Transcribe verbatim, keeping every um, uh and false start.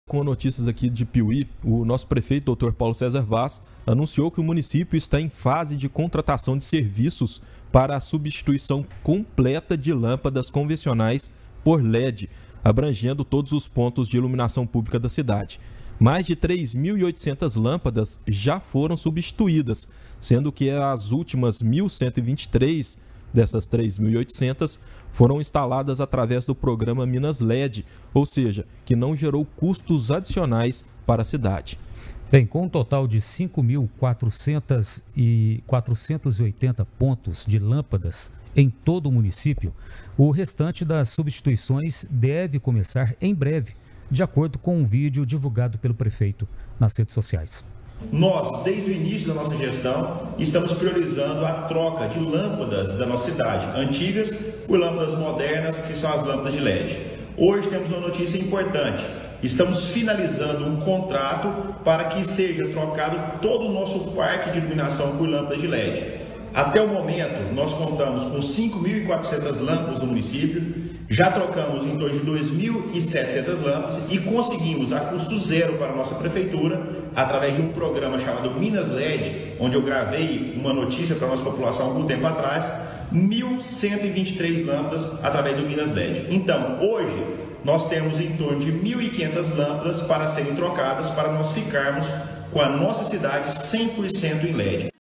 Com notícias aqui de Piuí, o nosso prefeito, doutor Paulo César Vaz, anunciou que o município está em fase de contratação de serviços para a substituição completa de lâmpadas convencionais por L E D, abrangendo todos os pontos de iluminação pública da cidade. Mais de três mil e oitocentas lâmpadas já foram substituídas, sendo que as últimas mil cento e vinte e três dessas três mil e oitocentas foram instaladas através do programa Minas L E D, ou seja, que não gerou custos adicionais para a cidade. Bem, com um total de cinco mil quatrocentos e oitenta pontos de lâmpadas em todo o município, o restante das substituições deve começar em breve, de acordo com um vídeo divulgado pelo prefeito nas redes sociais. Nós, desde o início da nossa gestão, estamos priorizando a troca de lâmpadas da nossa cidade, antigas por lâmpadas modernas, que são as lâmpadas de L E D. Hoje temos uma notícia importante. Estamos finalizando um contrato para que seja trocado todo o nosso parque de iluminação por lâmpadas de L E D. Até o momento, nós contamos com cinco mil e quatrocentas lâmpadas no município, já trocamos em torno de dois mil e setecentas lâmpadas e conseguimos, a custo zero para a nossa prefeitura, através de um programa chamado Minas L E D, onde eu gravei uma notícia para a nossa população há algum tempo atrás, mil cento e vinte e três lâmpadas através do Minas L E D. Então, hoje, nós temos em torno de mil e quinhentas lâmpadas para serem trocadas, para nós ficarmos com a nossa cidade cem por cento em L E D.